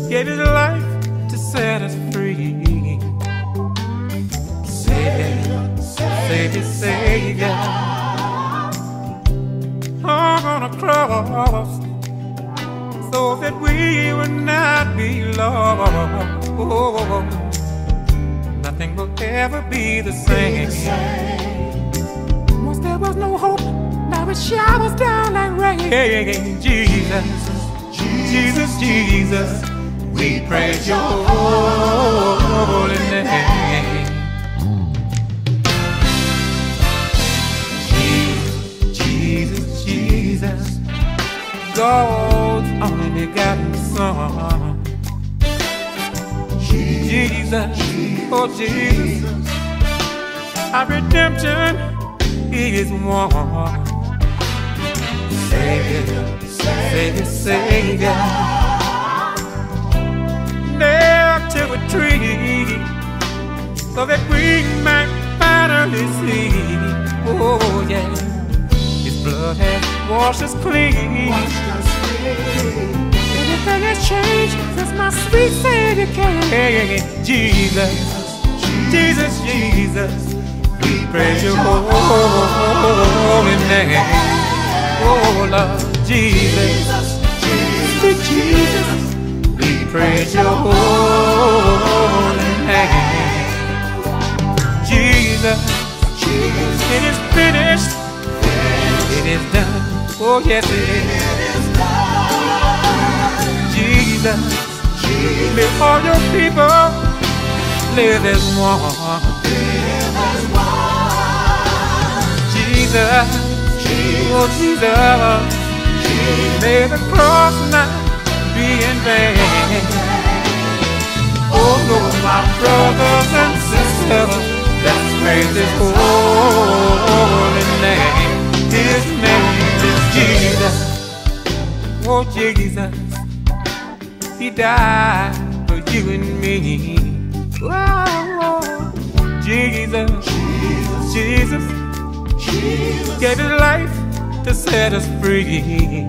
gave his life to set us free. Savior, Savior, Savior, hung on a cross so that we would not be lost. Oh, nothing will ever be the same. Once there was no hope, now it showers down like rain. Jesus, Jesus, Jesus, we praise your holy name. Jesus, Jesus, God's only begotten Son. Jesus, oh Jesus, our redemption is won. Savior, Savior, Savior, nailed to a tree so that we might finally see. Oh yeah, His blood has washed us clean. Everything has changed since my sweet Savior came. Jesus, Jesus, Jesus, we praise your holy name. Oh Lord, Jesus, sweet Jesus, we praise your holy name. Jesus, it is finished, it is done. Oh yes, it is done. Jesus, may all your people live as one. Jesus, oh Jesus, may the cross not be in vain. Oh no, my brothers and sisters, let's praise His holy name. His name is Jesus. Oh Jesus, He died for you and me. Oh, Jesus, Jesus, Jesus, gave His life to set us free.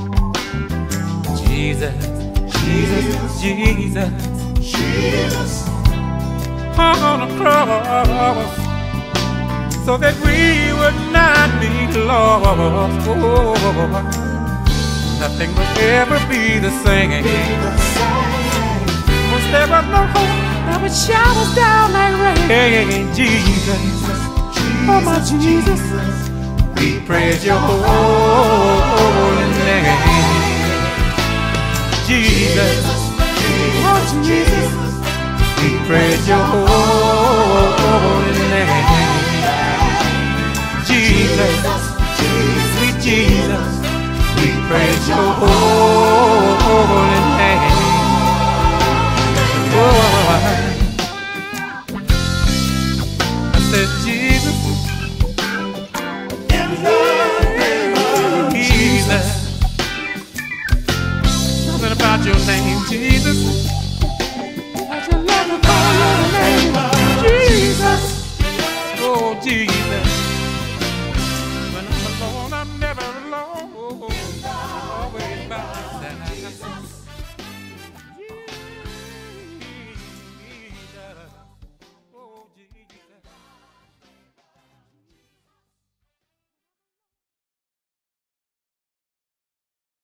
Jesus, Jesus, Jesus, Jesus, hung on a cross so that we would not be lost. Oh, nothing will ever be the same. Once there was no hope, now it showers down like rain. Jesus, oh my Jesus, we praise your holy name. Jesus, oh Jesus, we praise your holy name. Jesus, sweet Jesus, we praise your holy name. Oh, I said Jesus, Jesus, something about your name, Jesus.